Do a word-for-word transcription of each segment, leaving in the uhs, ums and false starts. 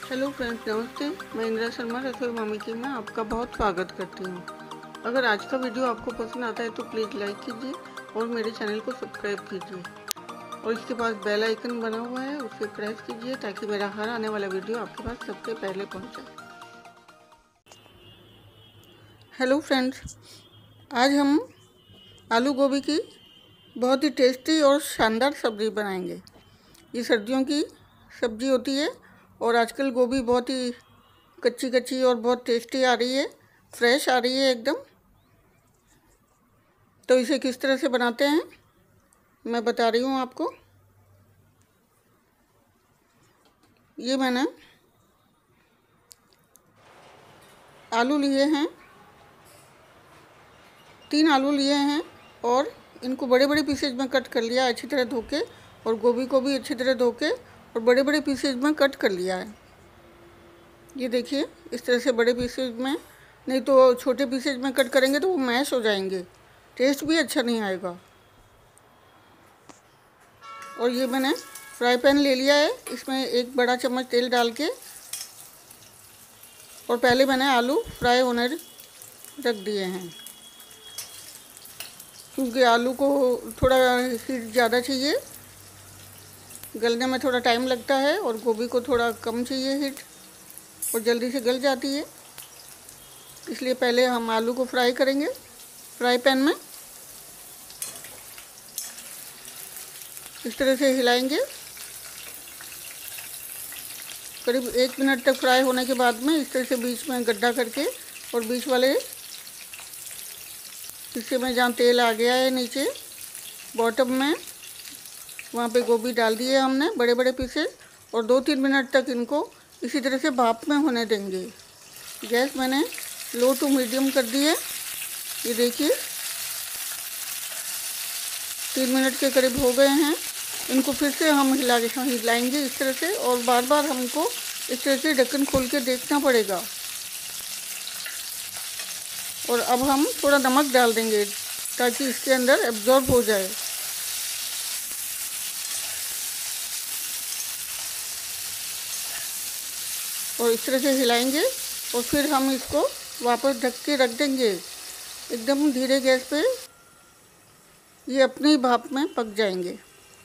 Hello friends, नमस्ते। मैं इंदिरा शर्मा, रसोई मामी की में आपका बहुत स्वागत करती हूँ। अगर आज का वीडियो आपको पसंद आता है तो प्लीज़ लाइक कीजिए और मेरे चैनल को सब्सक्राइब कीजिए और इसके पास बेल आइकन बना हुआ है, उसे प्रेस कीजिए ताकि मेरा हर आने वाला वीडियो आपके पास सबसे पहले पहुँचे। हेलो फ्रेंड्स, आज हम आलू गोभी की बहुत ही टेस्टी और शानदार सब्ज़ी बनाएंगे। ये सर्दियों की सब्ज़ी होती है और आजकल गोभी बहुत ही कच्ची कच्ची और बहुत टेस्टी आ रही है, फ्रेश आ रही है एकदम। तो इसे किस तरह से बनाते हैं मैं बता रही हूँ आपको। ये मैंने आलू लिए हैं, तीन आलू लिए हैं और इनको बड़े बड़े पीसेज में कट कर लिया अच्छी तरह धो के, और गोभी को भी अच्छी तरह धो के और बड़े बड़े पीसेज में कट कर लिया है। ये देखिए, इस तरह से बड़े पीसेज में, नहीं तो छोटे पीसेज में कट करेंगे तो वो मैश हो जाएंगे, टेस्ट भी अच्छा नहीं आएगा। और ये मैंने फ्राई पैन ले लिया है, इसमें एक बड़ा चम्मच तेल डाल के और पहले मैंने आलू फ्राई होने रख दिए हैं, क्योंकि आलू को थोड़ा हीट ज़्यादा चाहिए, गलने में थोड़ा टाइम लगता है, और गोभी को थोड़ा कम चाहिए हीट और जल्दी से गल जाती है। इसलिए पहले हम आलू को फ्राई करेंगे फ्राई पैन में। इस तरह से हिलाएंगे, करीब एक मिनट तक फ्राई होने के बाद में इस तरह से बीच में गड्ढा करके, और बीच वाले हिस्से में जहाँ तेल आ गया है नीचे बॉटम में, वहाँ पे गोभी डाल दिए हमने बड़े बड़े पीसेस, और दो तीन मिनट तक इनको इसी तरह से भाप में होने देंगे। गैस मैंने लो टू मीडियम कर दी है। ये देखिए, तीन मिनट के करीब हो गए हैं। इनको फिर से हम हिला हिलाएंगे इस तरह से, और बार बार हमको इस तरह से ढक्कन खोल के देखना पड़ेगा। और अब हम थोड़ा नमक डाल देंगे ताकि इसके अंदर एब्जॉर्ब हो जाए। और इस तरह से हिलाएंगे और फिर हम इसको वापस ढक के रख देंगे एकदम धीरे गैस पे। ये अपने ही भाप में पक जाएंगे।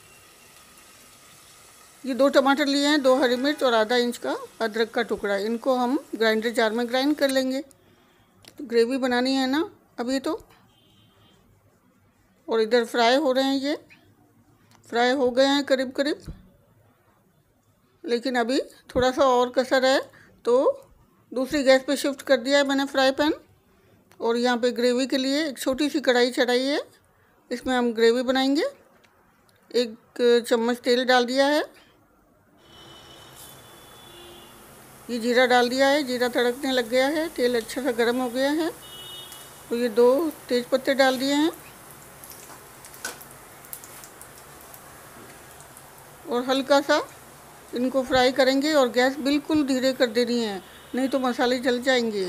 ये दो टमाटर लिए हैं, दो हरी मिर्च और आधा इंच का अदरक का टुकड़ा, इनको हम ग्राइंडर जार में ग्राइंड कर लेंगे। तो ग्रेवी बनानी है ना अभी तो। और इधर फ्राई हो रहे हैं, ये फ्राई हो गए हैं करीब करीब, लेकिन अभी थोड़ा सा और कसर है, तो दूसरी गैस पे शिफ्ट कर दिया है मैंने फ्राई पैन। और यहाँ पे ग्रेवी के लिए एक छोटी सी कढ़ाई चढ़ाई है, इसमें हम ग्रेवी बनाएंगे। एक चम्मच तेल डाल दिया है, ये जीरा डाल दिया है, जीरा तड़कने लग गया है, तेल अच्छा सा गर्म हो गया है। तो ये दो तेज पत्ते डाल दिए हैं और हल्का सा इनको फ्राई करेंगे, और गैस बिल्कुल धीरे कर देनी है, नहीं तो मसाले जल जाएंगे।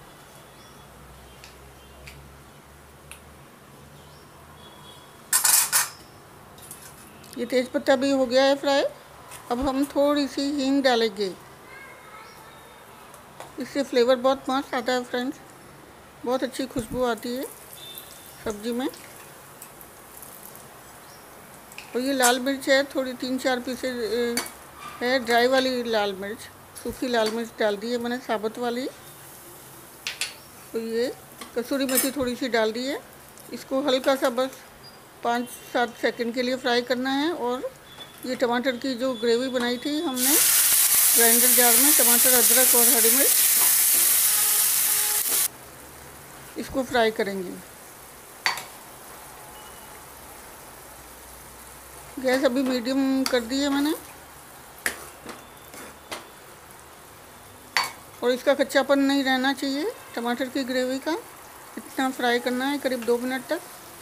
ये तेज पत्ता भी हो गया है फ्राई। अब हम थोड़ी सी हींग डालेंगे, इससे फ्लेवर बहुत मस्त आता है फ्रेंड्स, बहुत अच्छी खुशबू आती है सब्जी में। और ये लाल मिर्च है, थोड़ी तीन चार पीसेज है, ड्राई वाली लाल मिर्च, सूखी लाल मिर्च डाल दी है मैंने, साबुत वाली। तो ये कसूरी मेथी थोड़ी सी डाल दी है। इसको हल्का सा बस पाँच सात सेकंड के लिए फ्राई करना है। और ये टमाटर की जो ग्रेवी बनाई थी हमने ग्राइंडर जार में, टमाटर, अदरक और हरी मिर्च, इसको फ्राई करेंगे। गैस अभी मीडियम कर दी है मैंने, और इसका कच्चापन नहीं रहना चाहिए टमाटर की ग्रेवी का, इतना फ्राई करना है करीब दो मिनट तक।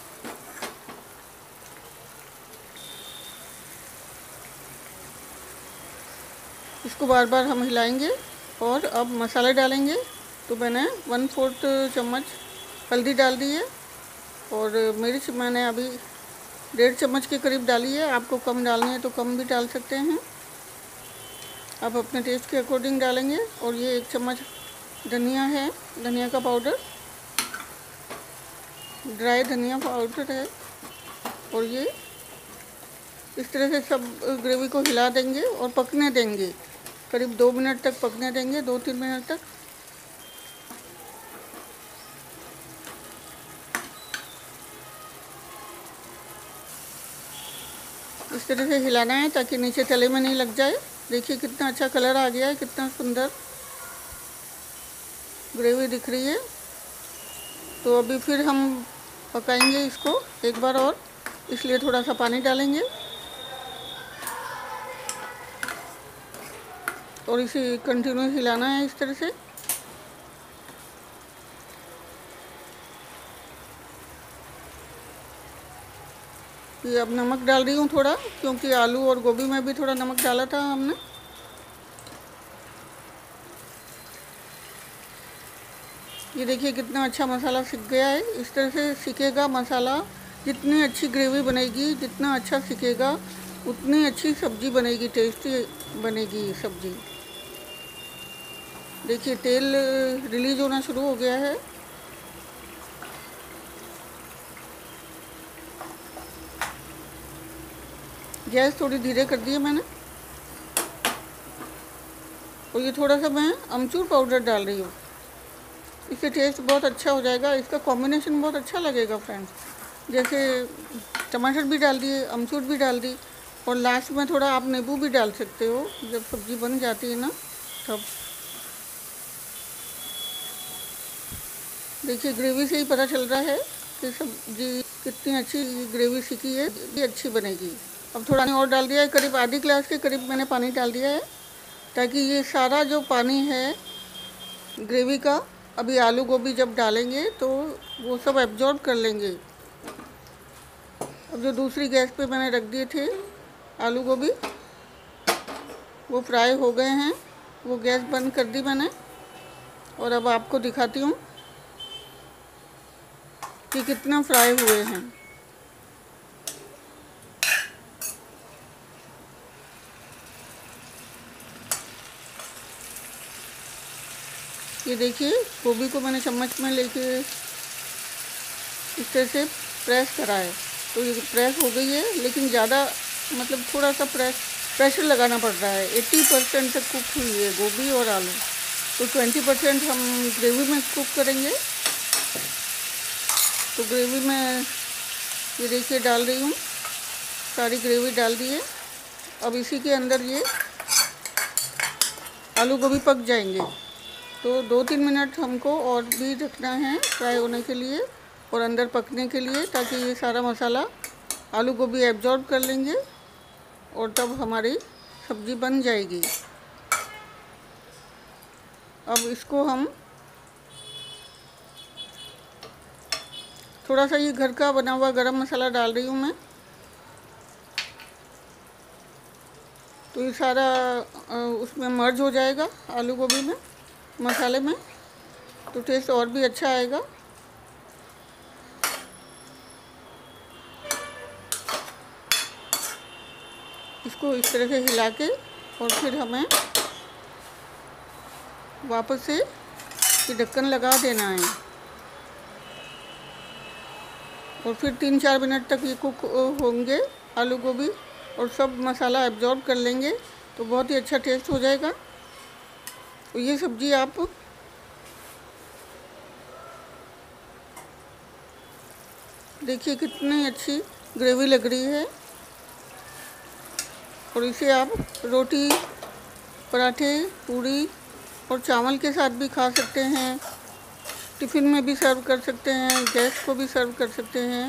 इसको बार बार हम हिलाएंगे और अब मसाले डालेंगे। तो मैंने वन फोर्थ चम्मच हल्दी डाल दी है, और मिर्च मैंने अभी डेढ़ चम्मच के करीब डाली है। आपको कम डालनी है तो कम भी डाल सकते हैं। आप अपने टेस्ट के अकॉर्डिंग डालेंगे। और ये एक चम्मच धनिया है, धनिया का पाउडर, ड्राई धनिया पाउडर है। और ये इस तरह से सब ग्रेवी को हिला देंगे और पकने देंगे, करीब दो मिनट तक पकने देंगे, दो तीन मिनट तक। इस तरह से हिलाना है ताकि नीचे तले में नहीं लग जाए। देखिए कितना अच्छा कलर आ गया है, कितना सुंदर ग्रेवी दिख रही है। तो अभी फिर हम पकाएंगे इसको एक बार और, इसलिए थोड़ा सा पानी डालेंगे और इसे कंटिन्यू हिलाना है इस तरह से। ये अब नमक डाल रही हूँ थोड़ा, क्योंकि आलू और गोभी में भी थोड़ा नमक डाला था हमने। ये देखिए कितना अच्छा मसाला सीख गया है। इस तरह से सीखेगा मसाला, जितनी अच्छी ग्रेवी बनेगी, जितना अच्छा सीखेगा उतनी अच्छी सब्जी बनेगी, टेस्टी बनेगी सब्जी। देखिए तेल रिलीज होना शुरू हो गया है। गैस थोड़ी धीरे कर दी है मैंने। और ये थोड़ा सा मैं अमचूर पाउडर डाल रही हूँ, इससे टेस्ट बहुत अच्छा हो जाएगा, इसका कॉम्बिनेशन बहुत अच्छा लगेगा फ्रेंड्स। जैसे टमाटर भी डाल दिए, अमचूर भी डाल दी, और लास्ट में थोड़ा आप नींबू भी डाल सकते हो जब सब्ज़ी बन जाती है ना तब। देखिए ग्रेवी से ही पता चल रहा है कि सब्जी कितनी अच्छी ग्रेवी सीखी है, ये अच्छी बनेगी। अब थोड़ा पानी और डाल दिया है, करीब आधी गिलास के करीब मैंने पानी डाल दिया है, ताकि ये सारा जो पानी है ग्रेवी का, अभी आलू गोभी जब डालेंगे तो वो सब एब्जॉर्ब कर लेंगे। अब जो दूसरी गैस पे मैंने रख दिए थे आलू गोभी, वो फ्राई हो गए हैं, वो गैस बंद कर दी मैंने। और अब आपको दिखाती हूँ कि कितना फ्राई हुए हैं। ये देखिए गोभी को मैंने चम्मच में लेके इस तरह से प्रेस करा है, तो ये प्रेस हो गई है, लेकिन ज़्यादा मतलब थोड़ा सा प्रेस प्रेशर लगाना पड़ रहा है। अस्सी परसेंट तक कुक हुई है गोभी और आलू, तो बीस परसेंट हम ग्रेवी में कुक करेंगे। तो ग्रेवी में ये देखिए डाल रही हूँ, सारी ग्रेवी डाल दी है। अब इसी के अंदर ये आलू गोभी पक जाएंगे, तो दो तीन मिनट हमको और भी रखना है फ्राई होने के लिए और अंदर पकने के लिए, ताकि ये सारा मसाला आलू गोभी एब्जॉर्ब कर लेंगे और तब हमारी सब्ज़ी बन जाएगी। अब इसको हम थोड़ा सा ये घर का बना हुआ गरम मसाला डाल रही हूँ मैं, तो ये सारा उसमें मर्ज हो जाएगा आलू गोभी में, मसाले में, तो टेस्ट और भी अच्छा आएगा। इसको इस तरह से हिला के और फिर हमें वापस से ये ढक्कन लगा देना है और फिर तीन चार मिनट तक ये कुक होंगे आलू गोभी और सब मसाला एब्जॉर्ब कर लेंगे, तो बहुत ही अच्छा टेस्ट हो जाएगा। तो ये सब्ज़ी आप देखिए कितनी अच्छी ग्रेवी लग रही है, और इसे आप रोटी, पराठे, पूरी और चावल के साथ भी खा सकते हैं, टिफ़िन में भी सर्व कर सकते हैं, गेस्ट को भी सर्व कर सकते हैं।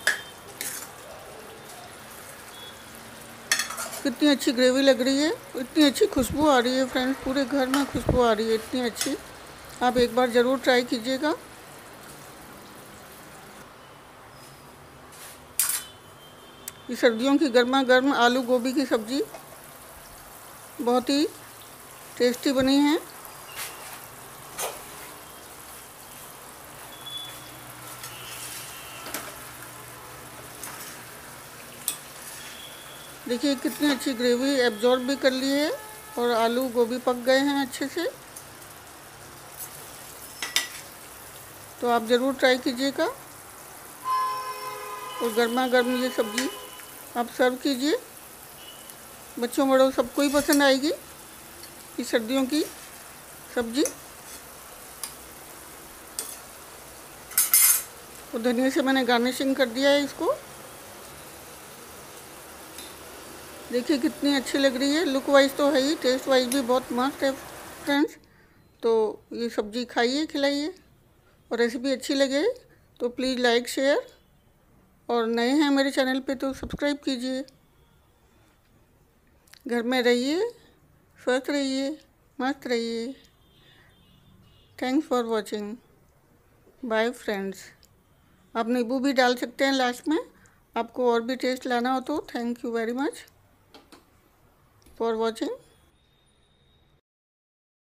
कितनी अच्छी ग्रेवी लग रही है, इतनी अच्छी खुशबू आ रही है फ्रेंड्स, पूरे घर में खुशबू आ रही है इतनी अच्छी। आप एक बार ज़रूर ट्राई कीजिएगा। ये सर्दियों की गर्मा गर्म आलू गोभी की सब्ज़ी बहुत ही टेस्टी बनी है। देखिए कितनी अच्छी ग्रेवी एब्जॉर्ब भी कर ली है और आलू गोभी पक गए हैं अच्छे से। तो आप ज़रूर ट्राई कीजिएगा और गर्मा गर्म ये सब्ज़ी आप सर्व कीजिए। बच्चों बड़ों सबको ही पसंद आएगी ये सर्दियों की सब्ज़ी। और धनिया से मैंने गार्निशिंग कर दिया है इसको। देखिए कितनी अच्छी लग रही है, लुक वाइज तो है ही, टेस्ट वाइज भी बहुत मस्त है फ्रेंड्स। तो ये सब्ज़ी खाइए, खिलाइए, और रेसिपी अच्छी लगे तो प्लीज़ लाइक शेयर, और नए हैं मेरे चैनल पे तो सब्सक्राइब कीजिए। घर में रहिए, स्वस्थ रहिए, मस्त रहिए। Thanks for watching. Bye friends. आप नींबू भी डाल सकते हैं लास्ट में, आपको और भी टेस्ट लाना हो तो। Thank you very much for watching.